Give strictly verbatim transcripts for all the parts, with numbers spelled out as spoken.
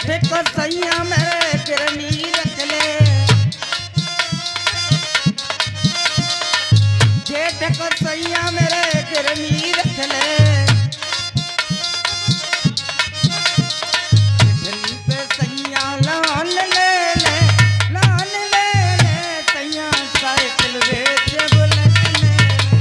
जेठ को सैया मेरे गिरनी रख ले, जेठ को सैया मेरे गिरनी रख ले, गिरनी पे सैया लान ले ले, लान ले ले सैया साइकिल बेच बुलेट ले।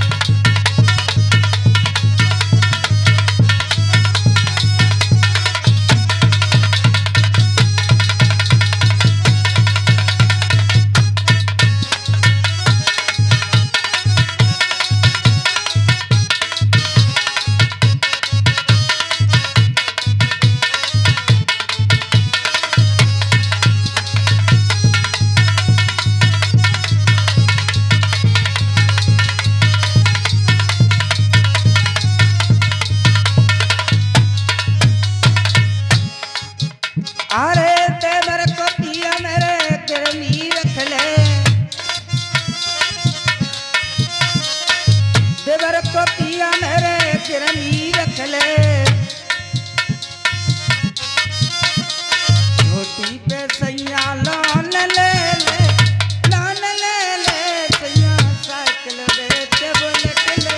अरे तेवर को पिया मेरे गिरनी रख ले, तेवर को पिया मेरे गिरनी रख ले, छोटी पे सैया लान ले ले, लान ले ले सैया साइकिल बेच बुलेट ले ले।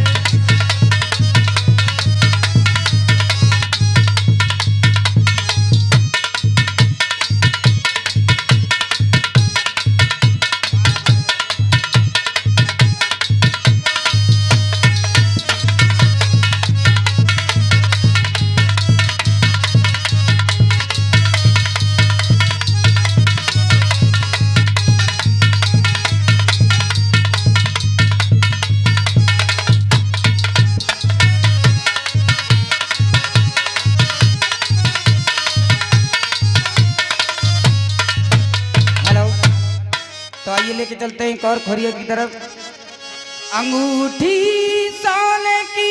तो आइए लेके चलते हैं एक और खोरिया की तरफ। अंगूठी सोने की